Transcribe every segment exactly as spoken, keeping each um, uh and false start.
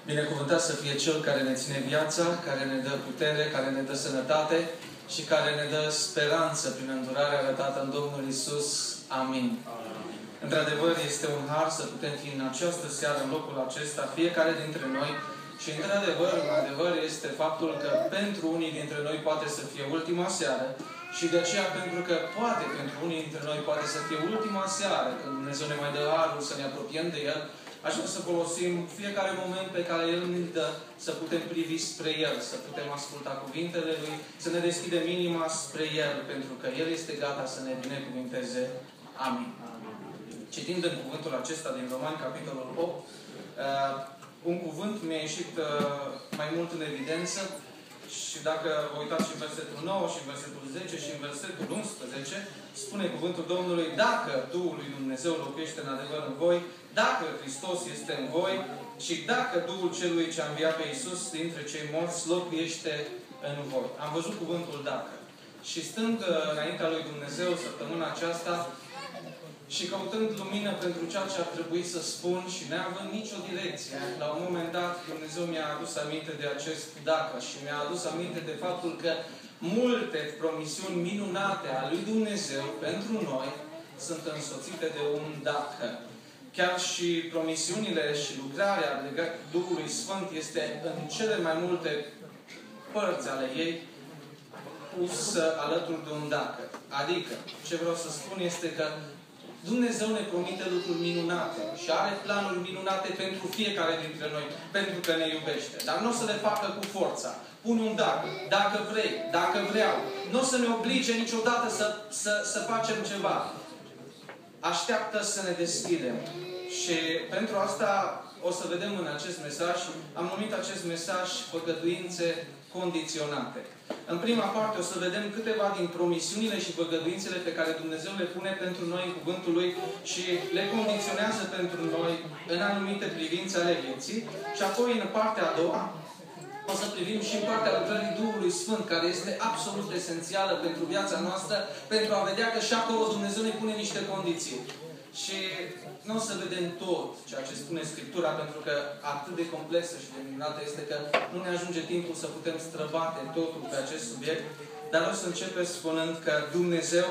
Binecuvântat să fie Cel care ne ține viața, care ne dă putere, care ne dă sănătate și care ne dă speranță prin îndurarea arătată în Domnul Iisus. Amin. Amin. Într-adevăr, este un har să putem fi în această seară, în locul acesta, fiecare dintre noi. Și într-adevăr, în adevăr, este faptul că pentru unii dintre noi poate să fie ultima seară și de aceea pentru că poate pentru unii dintre noi poate să fie ultima seară, când Dumnezeu ne mai dă harul să ne apropiem de El, aș vrea să folosim fiecare moment pe care El ne dă să putem privi spre El, să putem asculta cuvintele Lui, să ne deschidem inima spre El, pentru că El este gata să ne binecuvinteze. Amin. Citind în cuvântul acesta din Romani, capitolul opt, uh, un cuvânt mi-a ieșit uh, mai mult în evidență și dacă vă uitați și în versetul nouă, și în versetul zece, și în versetul unsprezece, spune cuvântul Domnului: dacă Duhul lui Dumnezeu locuiește în adevăr în voi, dacă Hristos este în voi și dacă Duhul Celui ce a înviat pe Iisus dintre cei morți locuiește în voi. Am văzut cuvântul dacă. Și stând uh, înaintea lui Dumnezeu săptămâna aceasta și căutând lumină pentru ceea ce ar trebui să spun și neavând nicio direcție, la un moment dat Dumnezeu mi-a adus aminte de acest dacă și mi-a adus aminte de faptul că multe promisiuni minunate a lui Dumnezeu pentru noi sunt însoțite de un dacă. Chiar și promisiunile și lucrarea Duhului Sfânt este în cele mai multe părți ale ei pus alături de un dacă. Adică, ce vreau să spun este că Dumnezeu ne promite lucruri minunate și are planuri minunate pentru fiecare dintre noi, pentru că ne iubește. Dar nu o să le facă cu forța. Pun un dacă. Dacă vrei, dacă vreau. Nu o să ne oblige niciodată să, să, să facem ceva. Așteaptă să ne deschidem. Și pentru asta o să vedem în acest mesaj, am numit acest mesaj făgăduințe condiționate. În prima parte o să vedem câteva din promisiunile și făgăduințele pe care Dumnezeu le pune pentru noi în cuvântul Lui și le condiționează pentru noi în anumite privințe ale vieții. Și apoi, în partea a doua, o să privim și în partea lucrării Duhului Sfânt, care este absolut esențială pentru viața noastră, pentru a vedea că și acolo Dumnezeu ne pune niște condiții. Și nu o să vedem tot ceea ce spune Scriptura, pentru că atât de complexă și de minunată este că nu ne ajunge timpul să putem străbate totul pe acest subiect, dar o să începem spunând că Dumnezeu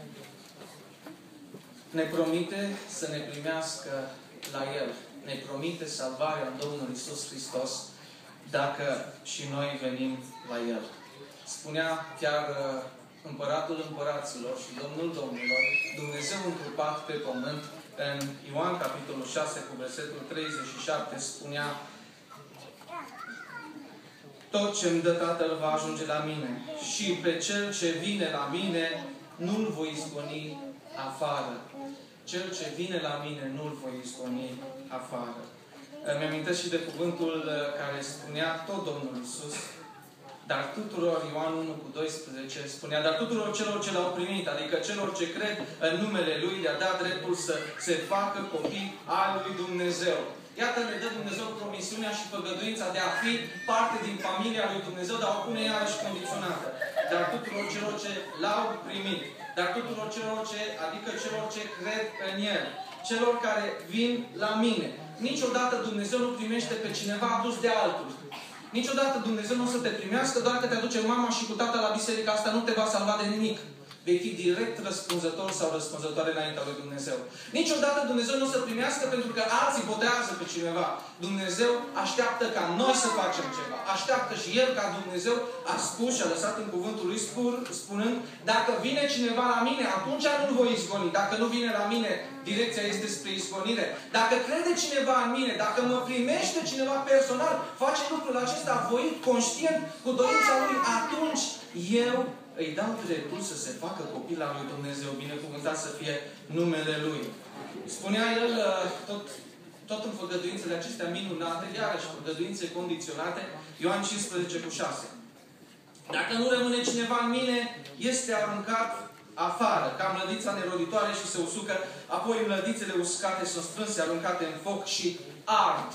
ne promite să ne primească la El. Ne promite salvarea în Domnul Iisus Hristos dacă și noi venim la El. Spunea chiar Împăratul Împăraților și Domnul Domnilor, Dumnezeu întrupat pe pământ, în Ioan, capitolul șase, cu versetul treizeci și șapte, spunea: tot ce-mi dă Tatăl va ajunge la mine și pe cel ce vine la mine nu-l voi izgoni afară. Cel ce vine la mine nu-l voi izgoni afară. Îmi amintesc și de cuvântul care spunea tot Domnul Iisus, dar tuturor, Ioan unu cu doisprezece, spunea, dar tuturor celor ce l-au primit, adică celor ce cred în numele Lui, le-a dat dreptul să se facă copii al lui Dumnezeu. Iată, ne dă Dumnezeu promisiunea și făgăduința de a fi parte din familia lui Dumnezeu, dar o pune iarăși condiționată. Dar tuturor celor ce l-au primit, dar tuturor celor ce, adică celor ce cred în El, celor care vin la mine. Niciodată Dumnezeu nu primește pe cineva adus de altul. Niciodată Dumnezeu nu o să te primească doar că te aduce mama și cu tata la biserică. Asta nu te va salva de nimic. Vei fi direct răspunzător sau răspunzătoare înaintea lui Dumnezeu. Niciodată Dumnezeu nu o să primească pentru că alții botează pe cineva. Dumnezeu așteaptă ca noi să facem ceva. Așteaptă și El ca Dumnezeu a spus și a lăsat în cuvântul Lui spun, spunând: dacă vine cineva la mine, atunci nu-l voi izgoni. Dacă nu vine la mine, direcția este spre izgonire. Dacă crede cineva în mine, dacă mă primește cineva personal, face lucrul acesta voit, conștient, cu dorința Lui, atunci eu îi dau dreptul să se facă copil al lui Dumnezeu. Binecuvântat să fie numele Lui. Spunea El tot, tot în făgăduințele acestea minunate, iarăși făgăduințe condiționate, Ioan cincisprezece cu șase. Dacă nu rămâne cineva în mine, este aruncat afară, ca mlădița neroditoare și se usucă, apoi mlădițele uscate sunt strânse, aruncate în foc și ard.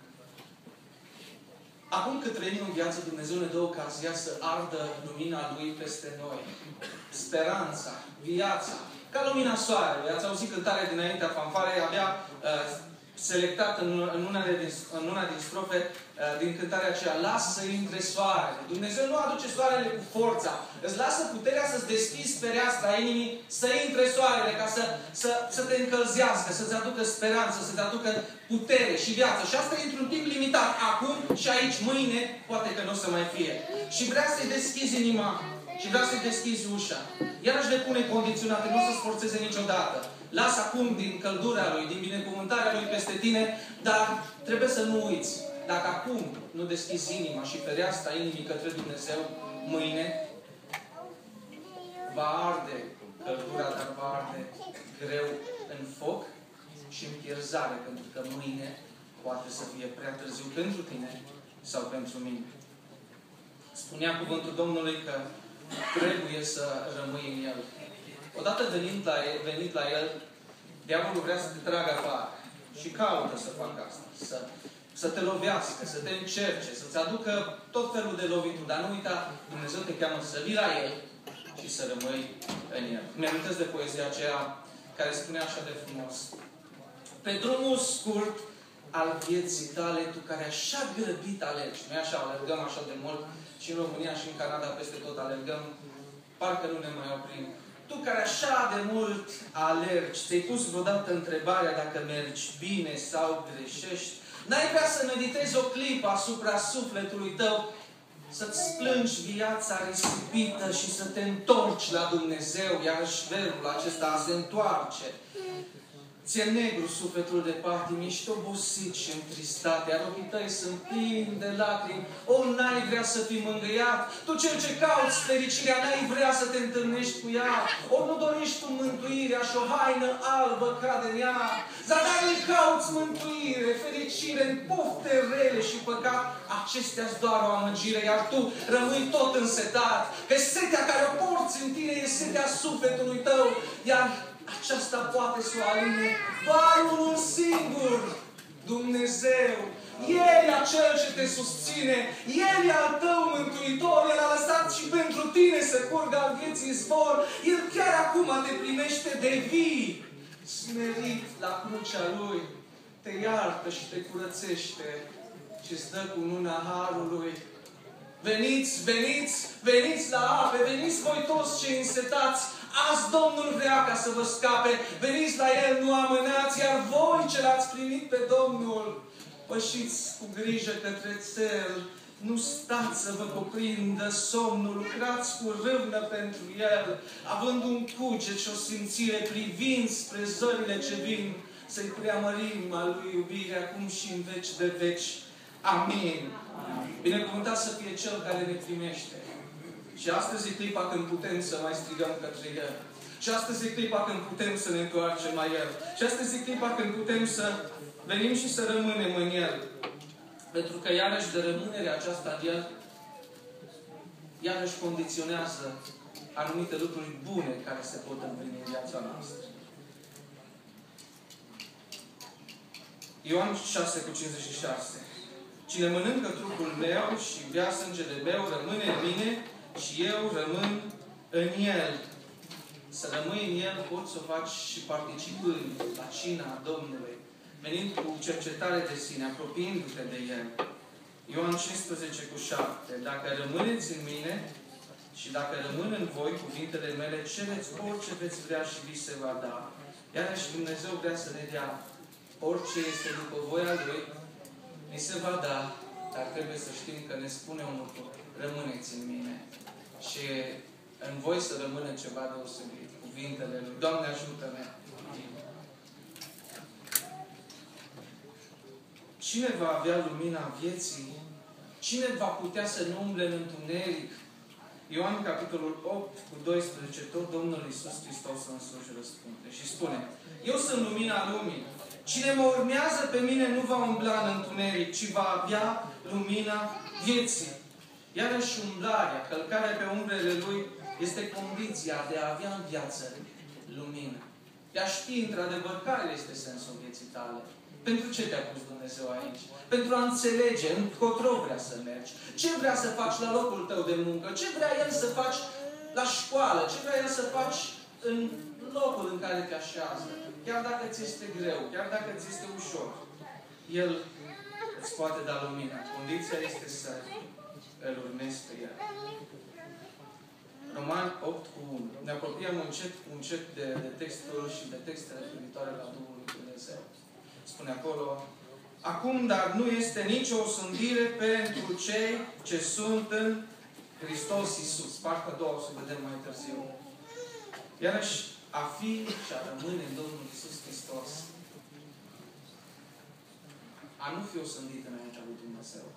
Acum că trăim în viață, Dumnezeu ne dă ocazia să ardă lumina Lui peste noi. Speranța, viața, ca lumina soarelui. Ați auzit cântarea dinaintea fanfarei, abia uh, selectat în una, în una, din, în una din strofe din cântarea aceea, lasă intre soarele. Dumnezeu nu aduce soarele cu forța. Îți lasă puterea să-ți deschizi fereastra inimii, să intre soarele, ca să, să, să te încălzească, să-ți aducă speranță, să-ți aducă putere și viață. Și asta e într-un timp limitat. Acum și aici, mâine, poate că nu o să mai fie. Și vrea să-i deschizi inima și vrea să-i deschizi ușa. Iarăși le pune condiționate, nu o să-ți forțeze niciodată. Lasă acum din căldura Lui, din binecuvântarea Lui peste tine, dar trebuie să nu uiți. Dacă acum nu deschizi inima și fereastra inimii către Dumnezeu, mâine va arde căldura, dar va arde greu în foc și în pierzare, pentru că mâine poate să fie prea târziu pentru tine sau pentru mine. Spunea cuvântul Domnului că trebuie să rămâi în El. Odată venind la El, venit la El, diavolul vrea să te tragă afară și caută să facă asta. Să, să te lovească, să te încerce, să-ți aducă tot felul de lovituri. Dar nu uita, Dumnezeu te cheamă să vii la El și să rămâi în El. Mi-amintesc de poezia aceea care spunea așa de frumos. Pe drumul scurt al vieții tale, tu care așa grăbit alergi. Noi așa alergăm așa de mult și în România și în Canada peste tot alergăm. Parcă nu ne mai oprim. Tu care așa de mult alergi, ți-ai pus vreodată întrebarea dacă mergi bine sau greșești? N-ai vrea să meditezi o clipă asupra sufletului tău, să-ți plângi viața risipită și să te întorci la Dumnezeu, iar și verbul acesta se întoarce. Ți-e negru sufletul de patimi, ești obosit și întristat, iar ochii tăi sunt plini de lacrimi. O, n-ai vrea să fii mângâiat? Tu cel ce cauți fericirea, n-ai vrea să te întâlnești cu ea? O, nu dorești tu mântuirea și o haină albă ca de ea? Zadar îi cauți mântuire, fericire în pofte rele și păcat. Acestea-ți doar o amăgire, iar tu rămâi tot însetat. Că setea care o porți în tine e setea sufletului tău, iar aceasta poate să o aline doar unul singur, Dumnezeu. El e acel ce te susține, El e al tău mântuitor, El a lăsat și pentru tine să curgă al vieții izvor. El chiar acum te primește de vii, smerit la crucea Lui, te iartă și te curățește și îți dă cu luna harului. Veniți, veniți, veniți la ape, veniți voi toți cei însetați. Azi Domnul vrea ca să vă scape. Veniți la El, nu amânați, iar voi ce l-ați primit pe Domnul, pășiți cu grijă către țel. Nu stați să vă cuprindă somnul, lucrați cu râvnă pentru El, având un cuget și o simțire, privind spre zările ce vin, să-i preamărim a Lui iubire acum și în veci de veci. Amin. Binecuvântat să fie Cel care ne primește. Și astăzi e clipa când putem să mai strigăm către El. Și astăzi e clipa când putem să ne întoarcem la El. Și astăzi e clipa când putem să venim și să rămânem în El. Pentru că iarăși de rămânerea aceasta în El, iarăși condiționează anumite lucruri bune care se pot împlini în viața noastră. Ioan șase cu cincizeci și șase. Cine mănâncă trupul meu și bea sângele meu, rămâne în mine și eu rămân în El. Să rămâi în El poți să o faci și participând la cina Domnului, venind cu cercetare de sine, apropiindu-te de El. Ioan cincisprezece cu șapte. Dacă rămâneți în mine și dacă rămân în voi cuvintele mele, cereți orice veți vrea și vi se va da. Iarăși Dumnezeu vrea să ne dea orice este după voia Lui, ni se va da, dar trebuie să știm că ne spune un lucru. Rămâneți în mine. Și în voi să rămână ceva deosebit. Cuvintele Lui. Doamne, ajută-ne! Cine va avea lumina vieții? Cine va putea să nu umble în întuneric? Ioan, capitolul opt, cu doisprezece, tot Domnul Iisus Hristos însuși răspunde și spune: Eu sunt lumina lumii. Cine mă urmează pe mine nu va umbla în întuneric, ci va avea lumina vieții. Iarăși umblarea, călcarea pe umbrele Lui, este condiția de a avea în viață lumină. De a ști într-adevăr care este sensul vieții tale. Pentru ce te-a pus Dumnezeu aici? Pentru a înțelege încotro vrea să mergi. Ce vrea să faci la locul tău de muncă? Ce vrea El să faci la școală? Ce vrea El să faci în locul în care te așează? Chiar dacă ți este greu, chiar dacă ți este ușor. El îți poate da lumina. Condiția este să îl urmezi pe El. Romani opt cu unu. Ne apropiem încet cu încet de, de textul și de textele referitoare la Duhul lui Dumnezeu. Spune acolo: acum, dar nu este nicio osândire pentru cei ce sunt în Hristos Iisus. Partea a doua o să vedem mai târziu. Iarăși, a fi și a rămâne în Domnul Iisus Hristos, a nu fi osândit înaintea lui Dumnezeu,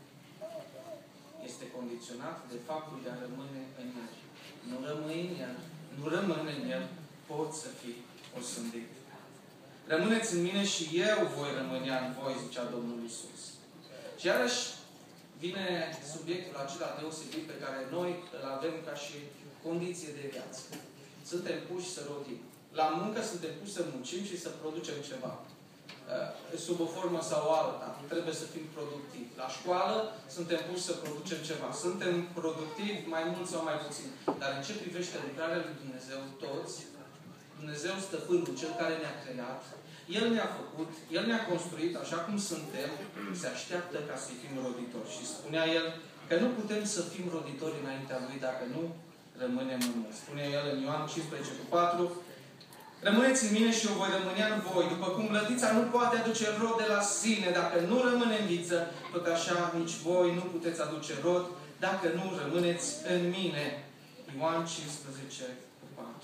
este condiționat de faptul de a rămâne în El. Nu rămâi în El, nu rămâne în El, poți să fii osândit. Rămâneți în mine și eu voi rămâne în voi, zicea Domnul Iisus. Și iarăși vine subiectul acela deosebit pe care noi îl avem ca și condiție de viață. Suntem puși să rodim. La muncă suntem puși să muncim și să producem ceva. Sub o formă sau alta. Trebuie să fim productivi. La școală suntem puși să producem ceva. Suntem productivi mai mult sau mai puțin. Dar în ce privește lucrarea lui Dumnezeu, toți, Dumnezeu Stăpânul, Cel care ne-a creat, El ne-a făcut, El ne-a construit așa cum suntem, se așteaptă ca să fim roditori. Și spunea El că nu putem să fim roditori înaintea Lui dacă nu rămânem în El. Spune El în Ioan cincisprezece cu patru: rămâneți în mine și eu voi rămâne în voi. După cum lădița nu poate aduce rod de la sine dacă nu rămâne în viță, tot așa nici voi nu puteți aduce rod dacă nu rămâneți în mine. Ioan cincisprezece cu patru.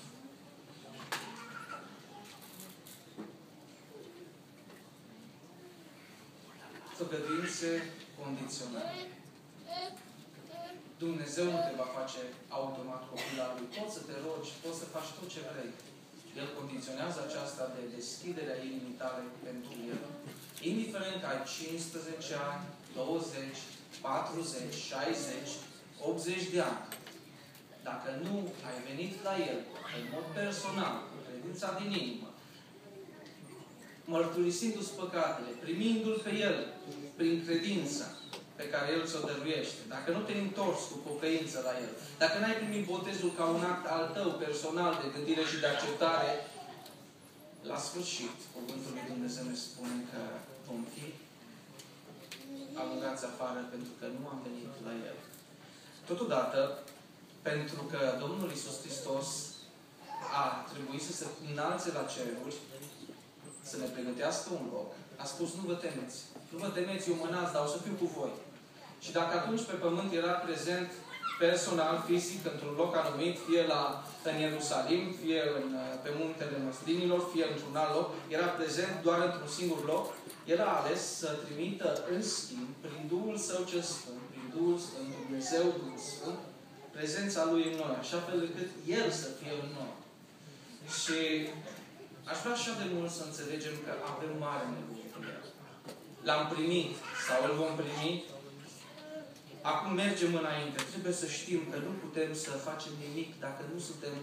Făgăduințe condiționale. Dumnezeu nu te va face automat copil al Lui. Poți să te rogi, poți să faci tot ce vrei. El condiționează aceasta de deschiderea inimii tale pentru El. Indiferent că ai cincisprezece ani, douăzeci, patruzeci, șaizeci, optzeci de ani. Dacă nu ai venit la El în mod personal, cu credința din inimă, mărturisindu-ți păcatele, primindu-L pe El prin credința pe care El ți-o dăruiește, dacă nu te-ai întors cu pocăință la El, dacă n-ai primit botezul ca un act al tău personal de gândire și de acceptare, la sfârșit, cuvântul lui Dumnezeu ne spune că vom fi alungați afară pentru că nu am venit la El. Totodată, pentru că Domnul Iisus Hristos a trebuit să se înalțe la ceruri, să ne pregătească un loc, a spus: nu vă temeți. Nu vă temeți, eu mă nasc, dar o să fiu cu voi. Și dacă atunci pe pământ era prezent personal, fizic, într-un loc anumit, fie la, în Ierusalim, fie în, pe muntele Măslinilor, fie într-un alt loc, era prezent doar într-un singur loc, el a ales să trimită în schimb, prin Duhul Său cel Sfânt, prin Duhul Sfânt, Dumnezeu Duhul Sfânt, prezența Lui în noi, așa fel încât El să fie în noi. Și aș vrea așa de mult să înțelegem că avem mare nevoie de El. L-am primit sau îl vom primi. Acum mergem înainte. Trebuie să știm că nu putem să facem nimic dacă nu suntem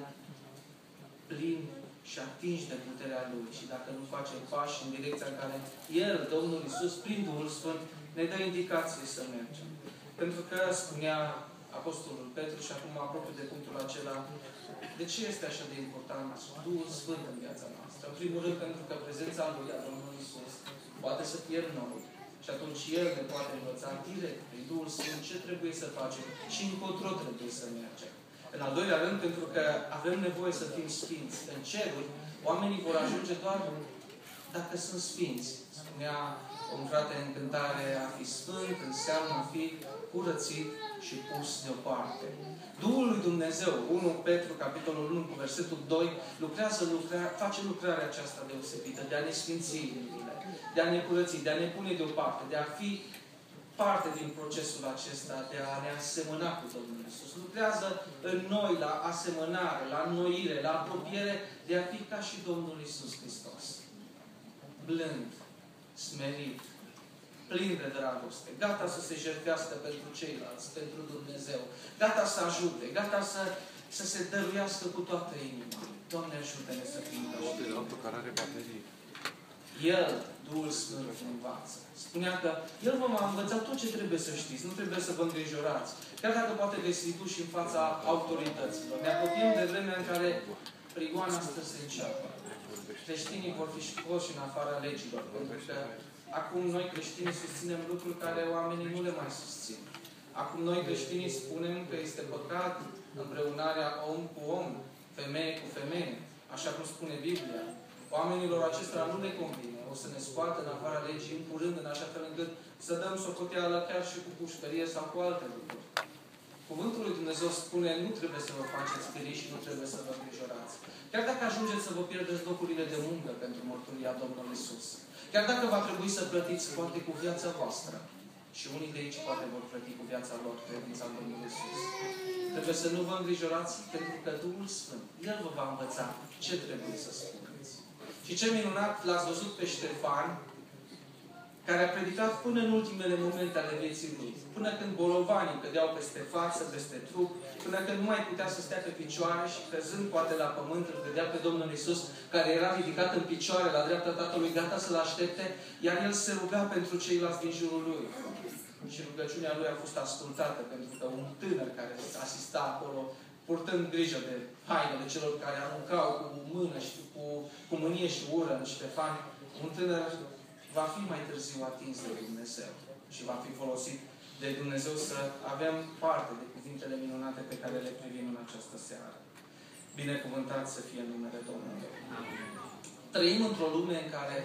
plini și atinși de puterea Lui. Și dacă nu facem pași în direcția în care El, Domnul Iisus, prin Duhul Sfânt, ne dă indicație să mergem. Pentru că spunea Apostolul Petru, și acum aproape de punctul acela, de ce este așa de important Duhul Sfânt în viața noastră? În primul rând, pentru că prezența Lui, a Domnului Iisus, poate să fie în noi. Și atunci El ne poate învăța direct, prin Duhul Sfânt, ce trebuie să facem și încotro trebuie să mergem. În al doilea rând, pentru că avem nevoie să fim sfinți. În ceruri, oamenii vor ajunge doar dacă sunt sfinți. Spunea un frate în cântare: a fi sfânt înseamnă a fi curățit și pus deoparte. Duhul lui Dumnezeu, unu Petru, capitolul unu, cu versetul doi, lucrează, lucrea, face lucrarea aceasta deosebită, de a ne sfinți inimile, de a ne curăți, de a ne pune deoparte, de a fi parte din procesul acesta, de a ne asemăna cu Domnul Iisus. Lucrează în noi la asemănare, la înnoire, la apropiere, de a fi ca și Domnul Iisus Hristos. Blând, smerit, plin de dragoste, gata să se jertfească pentru ceilalți, pentru Dumnezeu, gata să ajute, gata să, să se dăruiască cu toată inima. Doamne, ajută-ne să fim ca și El. El, Duhul Sfânt, învață. Spunea că El vă va învăța tot ce trebuie să știți, nu trebuie să vă îngrijorați. Chiar dacă poate veți fi duși în fața autorităților. Ne apropiem de vremea în care prigoana asta se înceapă. Creștinii vor fi scoși în afara legilor, pentru că Acum noi creștinii susținem lucruri care oamenii nu le mai susțin. Acum noi creștinii spunem că este păcat împreunarea om cu om, femeie cu femeie, așa cum spune Biblia. Oamenilor acestora nu le convine. O să ne scoată în afara legii în curând, în așa fel încât să dăm socoteală chiar și cu pușcărie sau cu alte lucruri. Cuvântul lui Dumnezeu spune, nu trebuie să vă faceți spirit și nu trebuie să vă îngrijorați. Chiar dacă ajungeți să vă pierdeți locurile de muncă pentru mărturia Domnului Iisus. Chiar dacă va trebui să plătiți poate cu viața voastră. Și unii de aici poate vor plăti cu viața lor credința în Domnul Iisus. Trebuie să nu vă îngrijorați pentru că Duhul Sfânt, El vă va învăța ce trebuie să spuneți. Și ce minunat l-ați văzut pe Ștefan, care a predicat până în ultimele momente ale vieții lui. Până când bolovanii cădeau peste față, peste trup, până când nu mai putea să stea pe picioare și căzând poate la pământ, îl vedea pe Domnul Iisus, care era ridicat în picioare la dreapta Tatălui, gata să-l aștepte, iar el se ruga pentru ceilalți din jurul lui. Și rugăciunea lui a fost ascultată, pentru că un tânăr care asista acolo, purtând grijă de hainele celor care aruncau cu mână și cu, cu mânie și ură în Ștefan, un tânăr va fi mai târziu atins de Dumnezeu și va fi folosit de Dumnezeu să avem parte de cuvintele minunate pe care le privim în această seară. Binecuvântat să fie numele Domnului. Trăim într-o lume în care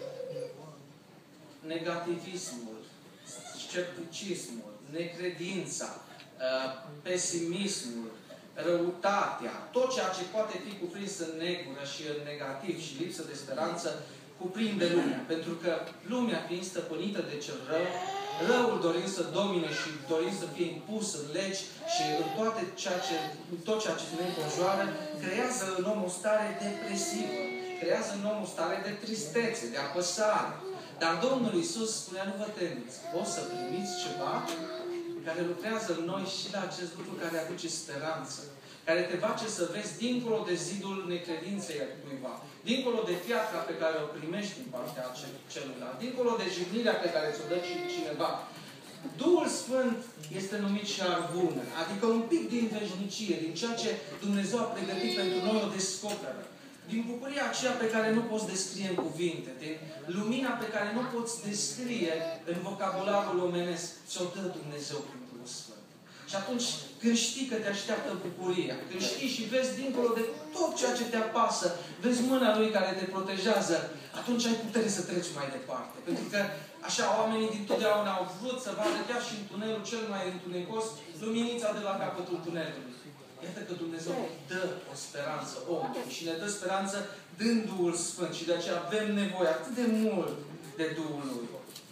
negativismul, scepticismul, necredința, pesimismul, răutatea, tot ceea ce poate fi cuprins în negură și în negativ și lipsă de speranță, cuprinde lumea. Pentru că lumea fiind stăpânită de cel rău, răul dorind să domine și dorind să fie impus în legi și în toate ceea ce, tot ceea ce ne înconjoară, creează în om o stare depresivă, creează în om o stare de tristețe, de apăsare. Dar Domnul Iisus spunea, nu vă temeți, o să primiți ceva care lucrează în noi și la acest lucru care aduce speranță, care te face să vezi dincolo de zidul necredinței cuiva, dincolo de piatra pe care o primești din partea celuilalt, dincolo de jignirea pe care ți-o dă cineva. Duhul Sfânt este numit și arvună, adică un pic din veșnicie, din ceea ce Dumnezeu a pregătit pentru noi o descoperă. Din bucuria aceea pe care nu poți descrie în cuvinte, din lumina pe care nu poți descrie în vocabularul omenesc, ți-o dă Dumnezeu prin Duhul Sfânt. Și atunci, când știi că te așteaptă bucuria, când știi și vezi dincolo de tot ceea ce te apasă, vezi mâna Lui care te protejează, atunci ai putere să treci mai departe. Pentru că așa oamenii dintotdeauna au vrut să vadă chiar și în tunelul cel mai întunecos luminița de la capătul tunelului. Iată că Dumnezeu dă o speranță omului și ne dă speranță dând Duhul Sfânt și de aceea avem nevoie atât de mult de Duhul Lui.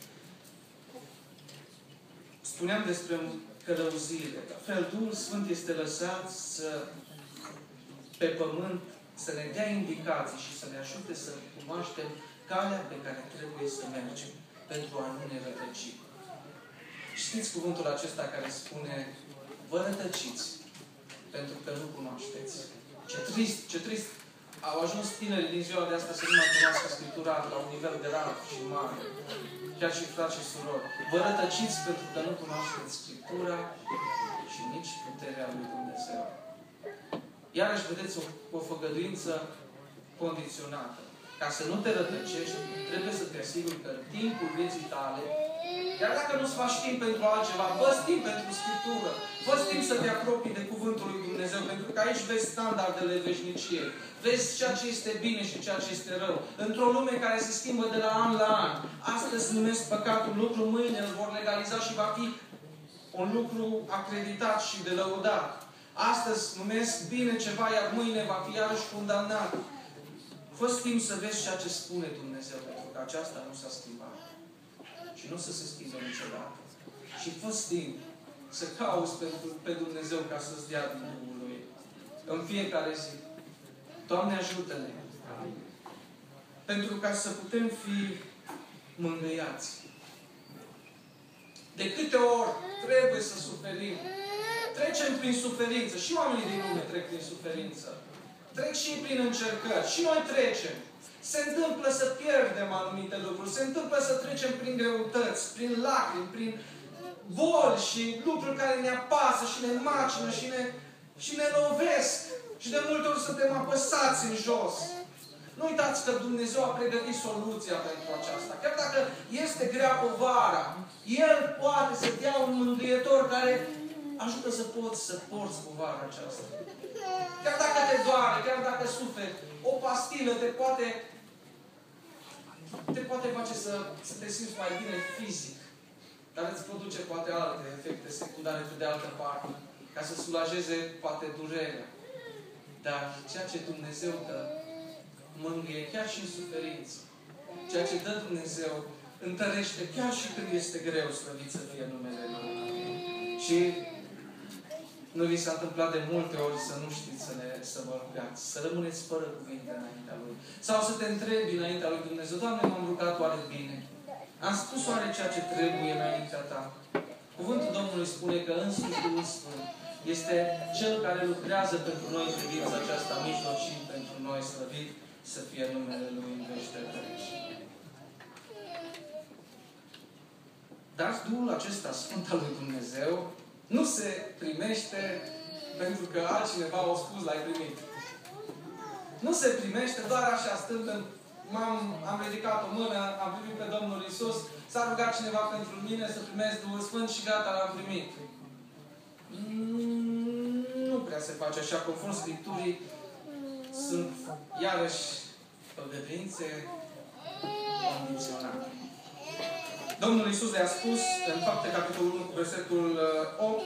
Spuneam despre călăuzire. La fel, Duhul Sfânt este lăsat să, pe pământ să ne dea indicații și să ne ajute să cunoaștem calea pe care trebuie să mergem pentru a nu ne rătăci. Știți cuvântul acesta care spune vă rătăciți pentru că nu cunoașteți. Ce trist, ce trist au ajuns tinerii din ziua de astăzi să nu mai cunoască Scriptura la un nivel de rar și mare. Chiar și frați și surori. Vă rătăciți pentru că nu cunoașteți Scriptura și nici puterea lui Dumnezeu. Iarăși vedeți o, o făgăduință condiționată. Ca să nu te rătăcești, trebuie să te asiguri că în timpul vieții tale, iar dacă nu-ți faci timp pentru altceva, fă-ți timp pentru Scriptură. Fă-ți timp să te apropii de Cuvântul lui Dumnezeu, pentru că aici vezi standardele veșniciei. Vezi ceea ce este bine și ceea ce este rău. Într-o lume care se schimbă de la an la an. Astăzi numesc păcatul lucru, mâine îl vor legaliza și va fi un lucru acreditat și de lăudat. Astăzi numesc bine ceva, iar mâine va fi iarăși condamnat. Fă-ți timp să vezi ceea ce spune Dumnezeu, pentru că aceasta nu s-a schimbat. Și nu o să se schimbe niciodată. Și fă-ți timp să cauți pe, pe Dumnezeu ca să-ți dea din Duhul Lui. În fiecare zi. Doamne, ajută-ne! Pentru ca să putem fi mângâiați. De câte ori trebuie să suferim. Trecem prin suferință. Și oamenii din lume trec prin suferință. Trec și prin încercări. Și noi trecem. Se întâmplă să pierdem anumite lucruri. Se întâmplă să trecem prin greutăți, prin lacrimi, prin boli și lucruri care ne apasă și ne macină și ne, și ne lovesc. Și de multe ori suntem apăsați în jos. Nu uitați că Dumnezeu a pregătit soluția pentru aceasta. Chiar dacă este grea povara, El poate să dea un mângâietor care ajută să poți să porți povara aceasta. Chiar dacă te doare, chiar dacă suferi, o pastilă te poate te poate face să, să te simți mai bine fizic. Dar îți produce poate alte efecte secundare de altă parte. Ca să sulajeze poate durerea. Dar ceea ce Dumnezeu dă mângâie chiar și în suferință. Ceea ce dă Dumnezeu întărește chiar și când este greu, slăvit să fie numele Lui. Și nu vi s-a întâmplat de multe ori să nu știți să, ne, să vă rugați, să rămâneți fără cuvinte înaintea Lui. Sau să te întrebi înaintea Lui Dumnezeu, Doamne, m-am rugat oare bine? Am spus oare ceea ce trebuie înaintea Ta? Cuvântul Domnului spune că însuși Duhul Sfânt este Cel care lucrează pentru noi în privința aceasta, mijlocind pentru noi, slăvit să fie numele Lui în veci de veci. Dar Duhul acesta Sfânt al lui Dumnezeu nu se primește pentru că altcineva a spus l-ai primit. Nu se primește doar așa, stând în... M-am, am ridicat o mână, am primit pe Domnul Iisus, s-a rugat cineva pentru mine să primesc Duhul Sfânt și gata, l-am primit. Nu prea se face așa. Conform Scripturii, sunt iarăși făgăduințe condiționate. Domnul Iisus le-a spus în Fapte, capitolul unu, cu versetul opt,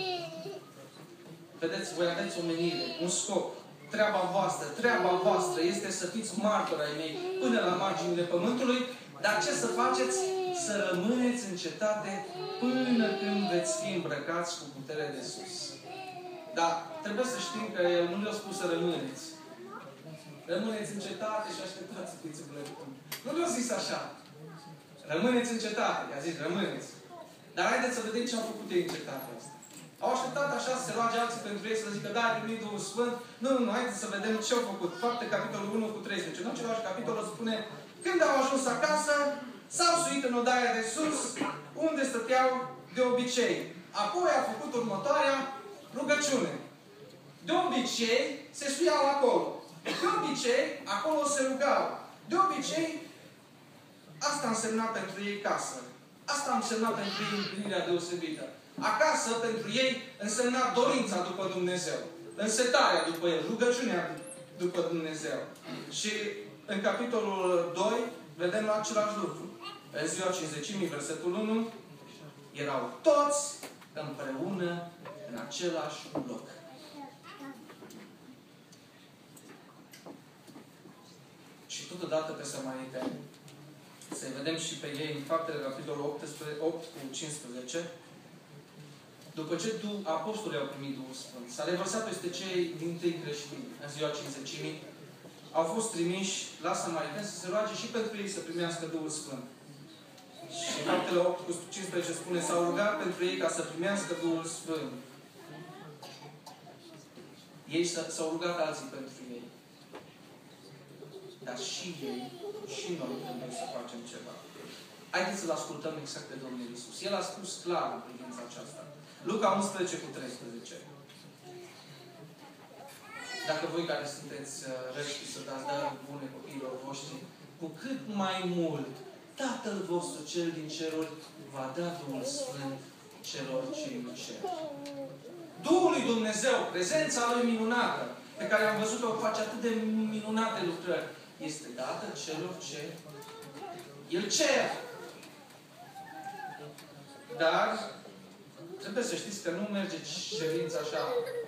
vedeți, voi aveți o menire, un scop. Treaba voastră, treaba voastră este să fiți martori ai mei până la marginile pământului, dar ce să faceți? Să rămâneți în cetate până când veți fi îmbrăcați cu putere de sus. Dar trebuie să știm că El nu le-a spus să rămâneți. Rămâneți în cetate și așteptați să fiți îmbrăcați. Nu le-a zis așa. Rămâneți în cetate. I-a zis, rămâneți. Dar haideți să vedem ce au făcut ei în cetatea asta. Au așteptat așa să se roage alții pentru ei, să zică, da, ai primit Duhul Sfânt. Nu, nu, nu, haideți să vedem ce au făcut. Fapte, capitolul unu cu treisprezece. În același capitol spune, când au ajuns acasă, s-au suit în odaia de sus, unde stăteau de obicei. Apoi a făcut următoarea rugăciune. De obicei, se suiau acolo. De obicei, acolo se rugau. De obicei, asta însemna pentru ei casă. Asta însemna pentru ei împlinirea deosebită. Acasă, pentru ei, însemna dorința după Dumnezeu. Însetarea după El, rugăciunea după Dumnezeu. Și în capitolul doi, vedem același lucru. În ziua cincizecimii, versetul unu, erau toți împreună în același loc. Și totodată pe samariteni, să vedem și pe ei în Faptele, capitolul opt cu cincisprezece, după ce apostolii au primit Duhul Sfânt, s-a revărsat peste cei din tâi creștini în ziua cincizecimii, au fost trimiși la samariteni să se roage și pentru ei să primească Duhul Sfânt. Și Faptele opt cu cincisprezece spune, s-au rugat pentru ei ca să primească Duhul Sfânt. Ei s-au rugat alții pentru ei. Dar și ei, și noi trebuie să facem ceva. Haideți să-L ascultăm exact pe Domnul Iisus. El a spus clar în privința aceasta. Luca unsprezece cu treisprezece. Dacă voi care sunteți rești să dați dar bune copiilor voștri, cu cât mai mult Tatăl vostru cel din ceruri va da Duhul Sfânt celor ce îi cer. Duhul lui Dumnezeu, prezența Lui minunată, pe care am văzut-o face atât de minunate lucrări, este dată celor ce îl cer. Dar trebuie să știți că nu merge cerința așa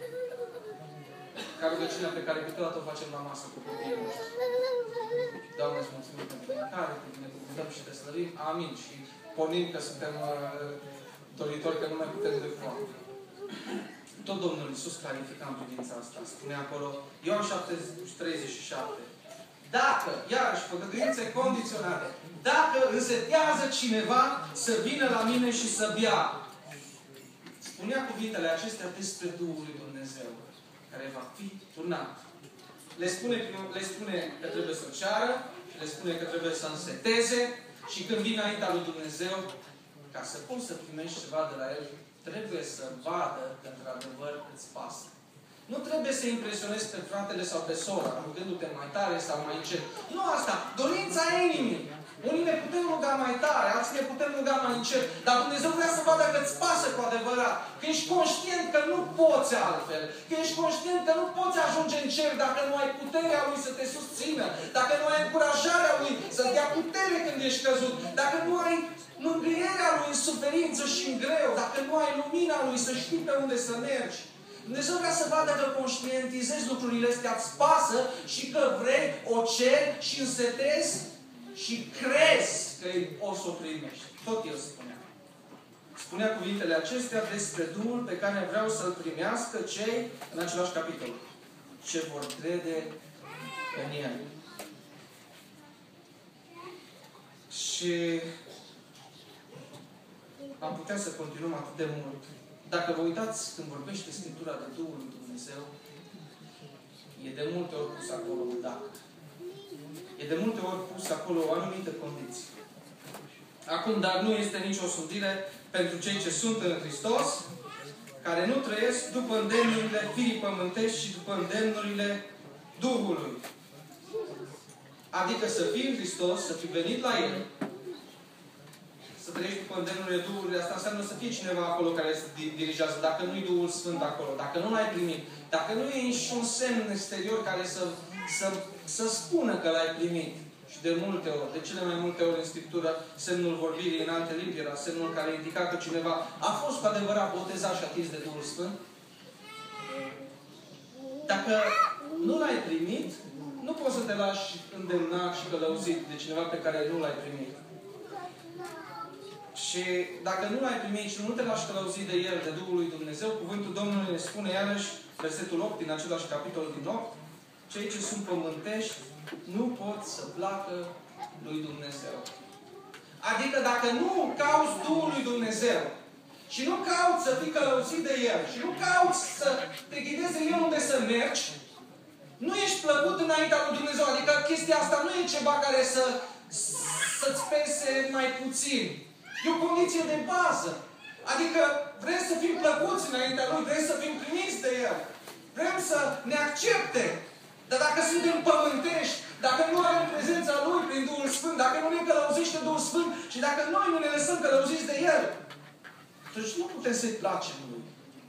ca rugăciunea pe care câteodată o facem la masă cu copiii noștri. Doamne, îți mulțumim pentru mâncare, te binecuvântăm și te slăvim. Amin. Și pornim că suntem uh, doritori că nu mai putem de foame. Tot Domnul Iisus clarifica în privința asta. Spune acolo, Ioan șapte treizeci și șapte. Dacă, iarăși, făgăduințe condiționate, dacă însetează cineva să vină la mine și să bea. Spunea cuvintele acestea despre Duhul lui Dumnezeu, care va fi turnat. Le spune, le spune că trebuie să ceară, și le spune că trebuie să înseteze, și când vine înaintea lui Dumnezeu, ca să poți să primești ceva de la El, trebuie să vadă că într-adevăr îți pasă. Nu trebuie să impresionezi pe fratele sau pe sora, rugându-te mai tare sau mai încet. Nu asta. Dorința inimii. Unii ne putem ruga mai tare, alții ne putem ruga mai încet. Dar Dumnezeu vrea să vadă că îți pasă cu adevărat. Că ești conștient că nu poți altfel. Că ești conștient că nu poți ajunge în cer dacă nu ai puterea Lui să te susțină. Dacă nu ai încurajarea Lui să-ți dea putere când ești căzut. Dacă nu ai mângâierea Lui în suferință și în greu. Dacă nu ai lumina Lui să știi pe unde să mergi. Dumnezeu vrea să vadă că conștientizezi lucrurile astea, îți pasă și că vrei, o ceri și însetezi și crezi că o să o primești. Tot El spunea. Spunea cuvintele acestea despre Duhul pe care vreau să-L primească cei, în același capitol, ce vor crede în El. Și am putea să continuăm atât de mult. Dacă vă uitați când vorbește Scriptura de Duhul lui Dumnezeu, e de multe ori pus acolo un dacă. E de multe ori pus acolo o anumită condiție. Acum, dar nu este nicio osândire pentru cei ce sunt în Hristos, care nu trăiesc după îndemnurile firii pământești și după îndemnurile Duhului. Adică să fii în Hristos, să fii venit la El, să trăiești după îndemnurile Duhului, asta înseamnă să fie cineva acolo care să dirigează. Dacă nu-i Duhul Sfânt acolo, dacă nu l-ai primit, dacă nu e nici un semn exterior care să, să, să spună că l-ai primit. Și de multe ori, de cele mai multe ori în Scriptură, semnul vorbirii în alte limbi era semnul care indica că cineva a fost cu adevărat botezat și atins de Duhul Sfânt. Dacă nu l-ai primit, nu poți să te lași îndemnat și călăuzit de cineva pe care nu l-ai primit. Și dacă nu l-ai primit și nu te lași călăuzit de El, de Duhul lui Dumnezeu, cuvântul Domnului ne spune iarăși, versetul opt, din același capitol din opt, cei ce sunt pământești nu pot să placă lui Dumnezeu. Adică dacă nu cauți Duhul lui Dumnezeu și nu cauți să fii călăuzit de El și nu cauți să te ghideze El unde să mergi, nu ești plăcut înaintea lui Dumnezeu. Adică chestia asta nu e ceva care să, să-ți pese mai puțin. E o condiție de bază. Adică vrem să fim plăcuți înaintea Lui, vrem să fim primiți de El. Vrem să ne accepte. Dar dacă suntem pământești, dacă nu avem prezența Lui prin Duhul Sfânt, dacă nu ne călăuzește Duhul Sfânt și dacă noi nu ne lăsăm călăuziți de El, atunci nu putem să-i placem Lui.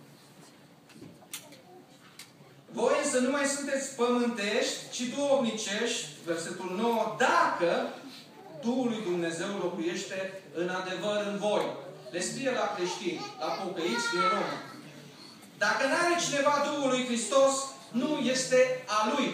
Voi însă nu mai sunteți pământești, ci duhovnicești, versetul nouă, dacă Duhul lui Dumnezeu locuiește în adevăr în voi. Le scrie la creștini, la pocăiți din Roma. Dacă nu are cineva Duhul lui Hristos, nu este a Lui.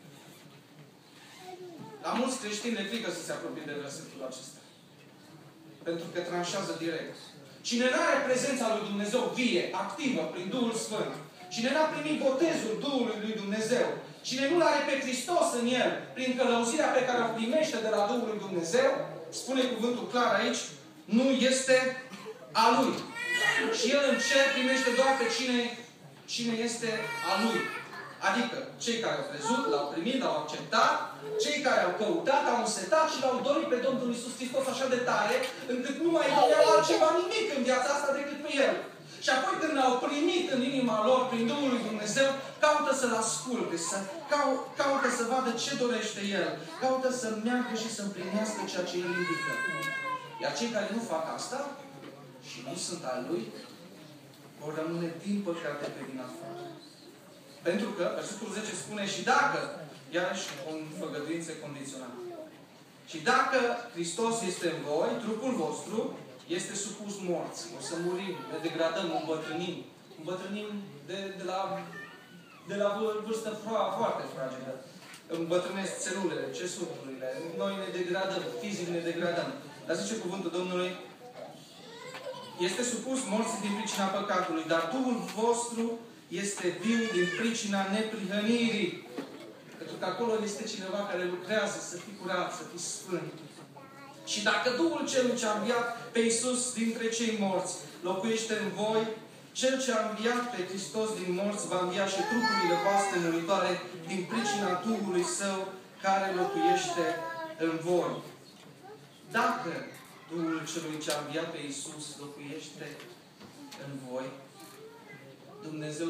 La mulți creștini le frică să se apropie de versetul acesta. Pentru că tranșează direct. Cine nu are prezența lui Dumnezeu vie, activă, prin Duhul Sfânt, cine n-a primit botezul Duhului lui Dumnezeu, cine nu l-are pe Hristos în el, prin călăuzirea pe care o primește de la Duhul lui Dumnezeu, spune cuvântul clar aici, nu este a Lui. Și El în cer primește doar pe cine, cine este a Lui. Adică cei care au crezut, l-au primit, l-au acceptat, cei care au căutat, au însetat și l-au dorit pe Domnul Iisus Hristos așa de tare, încât nu mai doreau altceva nimic în viața asta decât pe El. Și apoi când l-au primit în inima lor prin Duhul lui Dumnezeu, caută să-L asculte, să cau, caută să vadă ce dorește El, caută să meargă și să împlinească ceea ce El indică. Iar cei care nu fac asta și nu sunt al Lui, vor rămâne din păcate pe din afară. Pentru că, versetul zece spune, și dacă, iarăși o făgăduință condiționată, și dacă Hristos este în voi, trupul vostru este supus morți. O să murim, ne degradăm, îmbătrânim. Îmbătrânim de, de, la, de la vârstă foarte fragedă. Îmbătrânesc celulele, țesuturile. Noi ne degradăm, fizic ne degradăm. Dar zice cuvântul Domnului, este supus morții din pricina păcatului, dar Duhul vostru este viu din pricina neprihănirii. Pentru că acolo este cineva care lucrează să fii curat, să fii sfânt. Și dacă Duhul Celui ce a înviat pe Iisus dintre cei morți locuiește în voi, Cel ce a înviat pe Hristos din morți va învia și trupurile voastre muritoare din pricina Duhului Său care locuiește în voi. Dacă Duhul Celui ce a înviat pe Iisus locuiește în voi, Dumnezeu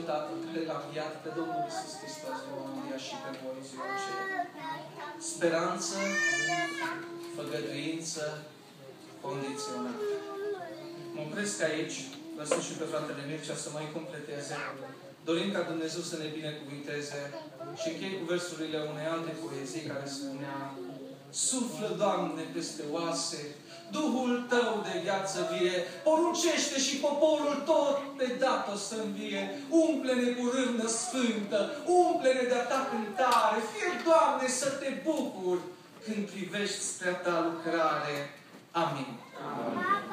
Tatăl, care l-a înviat pe Domnul Iisus Hristos, vom învia și pe voi în ziua aceea. Speranță, făgăduință, condiționată. Mă opresc aici, lăsând și pe fratele Mircea să mai completeze. Dorim ca Dumnezeu să ne binecuvinteze și închei cu versurile unei alte poezii care spunea: suflă, Doamne, peste oase Duhul Tău de viață vie, poruncește și poporul tot pe dat o să învie. Umple-ne cu râvnă sfântă, umple-ne de-a Ta cântare, fie, Doamne, să Te bucuri când privești spre a Ta lucrare. Amin. Amin.